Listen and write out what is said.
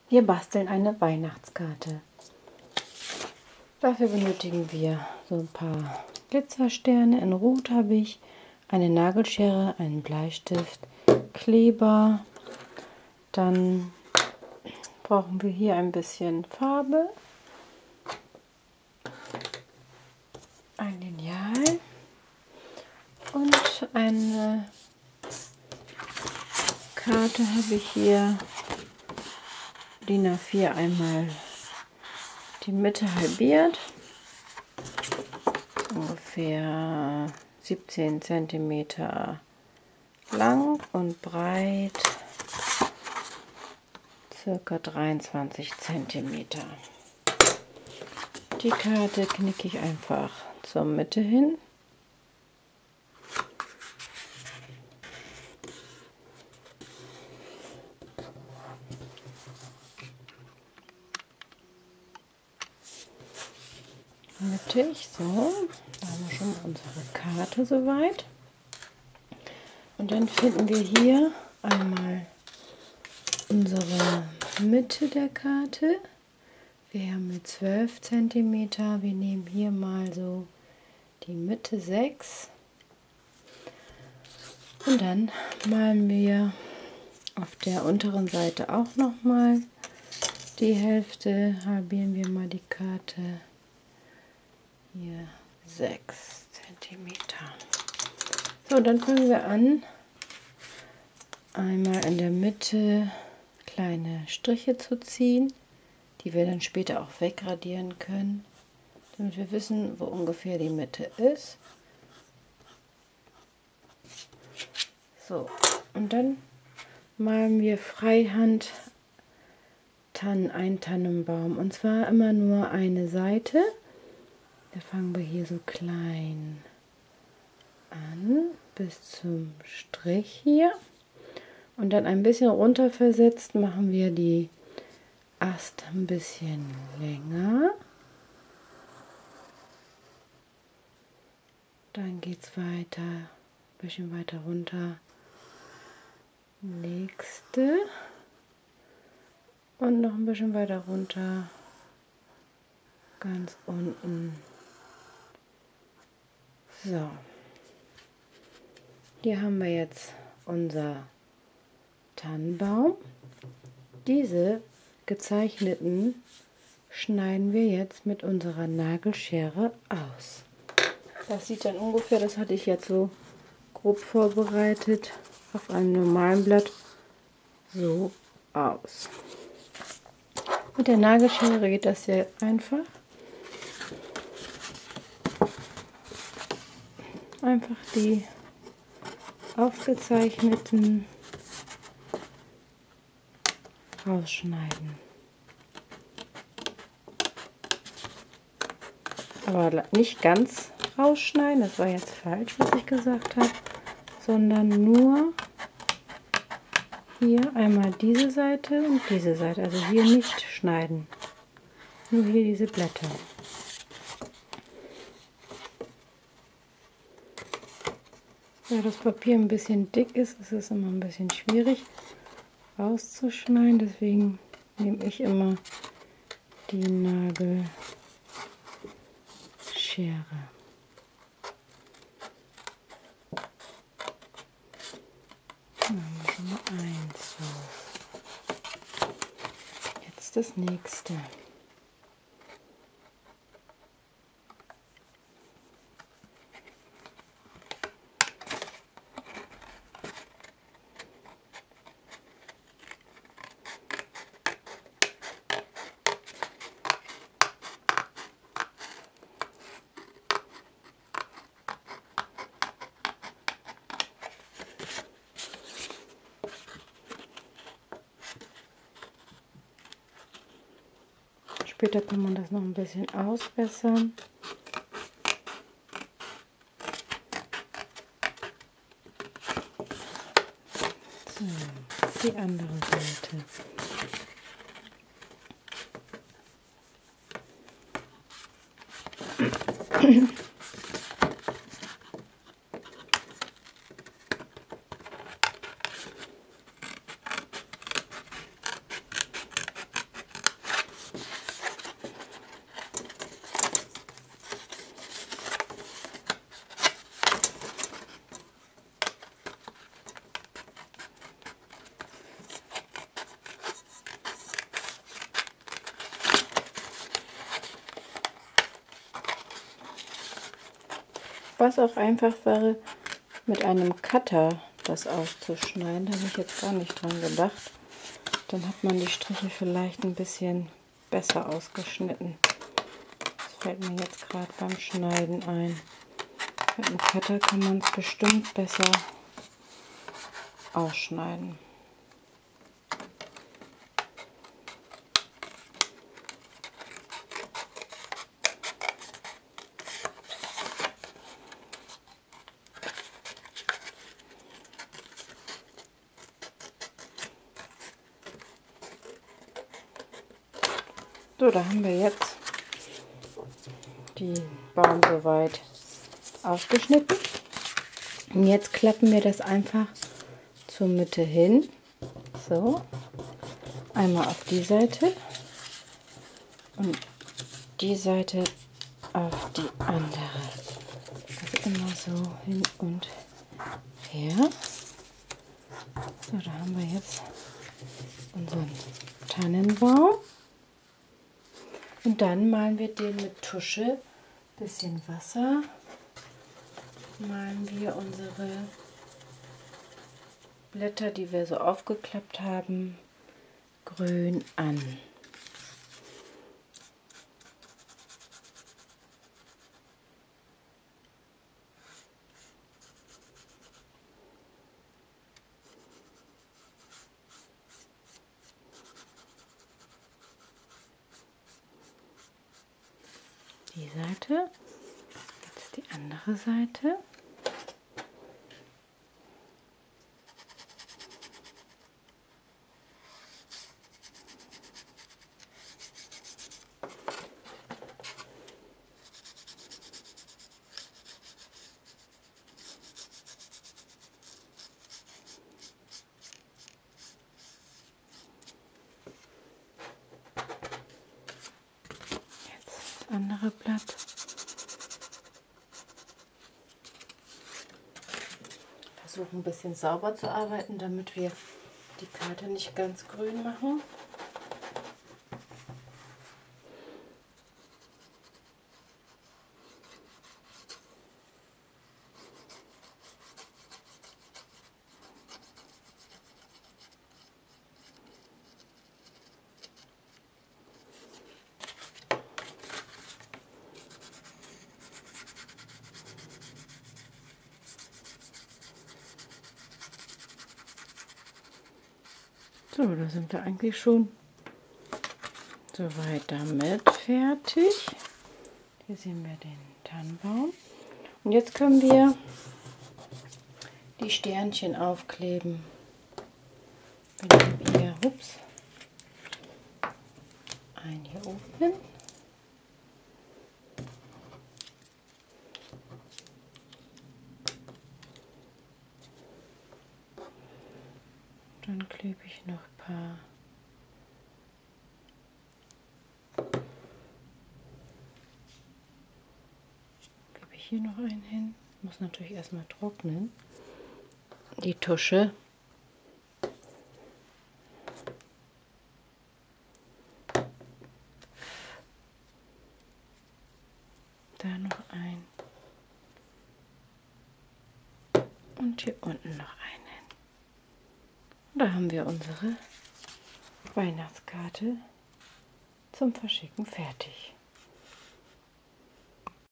Wir basteln eine Weihnachtskarte. Dafür benötigen wir so ein paar Glitzersterne. In Rot habe ich eine Nagelschere, einen Bleistift, Kleber. Dann brauchen wir hier ein bisschen Farbe, ein Lineal und eine Karte habe ich hier, DIN A4 einmal die Mitte halbiert, ungefähr 17 cm lang und breit circa 23 cm. Die Karte knicke ich einfach zur Mitte hin. Mittig, so, da haben wir schon unsere Karte soweit. Und dann finden wir hier einmal unsere Mitte der Karte. Wir haben mit 12 cm. Wir nehmen hier mal so die Mitte 6. Und dann malen wir auf der unteren Seite auch nochmal die Hälfte. Halbieren wir mal die Karte. Hier 6 cm. So, dann fangen wir an, einmal in der Mitte kleine Striche zu ziehen, die wir dann später auch wegradieren können, damit wir wissen, wo ungefähr die Mitte ist. So, und dann malen wir freihand einen Tannenbaum, und zwar immer nur eine Seite. Da fangen wir hier so klein an, bis zum Strich hier. Und dann ein bisschen runter versetzt machen wir die Ast ein bisschen länger. Dann geht es weiter, ein bisschen weiter runter. Nächste. Und noch ein bisschen weiter runter. Ganz unten. So, hier haben wir jetzt unser Tannenbaum. Diese gezeichneten schneiden wir jetzt mit unserer Nagelschere aus. Das sieht dann ungefähr, das hatte ich jetzt so grob vorbereitet, auf einem normalen Blatt so aus. Mit der Nagelschere geht das sehr einfach. Einfach die aufgezeichneten rausschneiden. Aber nicht ganz rausschneiden, das war jetzt falsch, was ich gesagt habe, sondern nur hier einmal diese Seite und diese Seite, also hier nicht schneiden, nur hier diese Blätter. Da das Papier ein bisschen dick ist, ist es immer ein bisschen schwierig rauszuschneiden, deswegen nehme ich immer die Nagelschere. Dann haben wir schon mal eins raus. Jetzt das nächste. Später kann man das noch ein bisschen ausbessern. So, die andere Seite. Was auch einfach wäre, mit einem Cutter das auszuschneiden. Da habe ich jetzt gar nicht dran gedacht. Dann hat man die Striche vielleicht ein bisschen besser ausgeschnitten. Das fällt mir jetzt gerade beim Schneiden ein. Mit einem Cutter kann man es bestimmt besser ausschneiden. So, da haben wir jetzt den Baum soweit ausgeschnitten. Und jetzt klappen wir das einfach zur Mitte hin. So, einmal auf die Seite und die Seite auf die andere. Also immer so hin und her. So, da haben wir jetzt unseren Tannenbaum. Und dann malen wir den mit Tusche, bisschen Wasser, malen wir unsere Blätter, die wir so aufgeklappt haben, grün an. Die Seite, jetzt die andere Seite. Andere Blatt. Versuchen ein bisschen sauber zu arbeiten, damit wir die Karte nicht ganz grün machen. So, da sind wir eigentlich schon soweit damit fertig. Hier sehen wir den Tannenbaum. Und jetzt können wir die Sternchen aufkleben. Wir nehmen hier, einen hier oben. Dann klebe ich noch ein paar hier noch einen hin. Muss natürlich erstmal trocknen. Die Tusche. Da noch ein. Und hier unten noch einen. Da haben wir unsere Weihnachtskarte zum Verschicken fertig.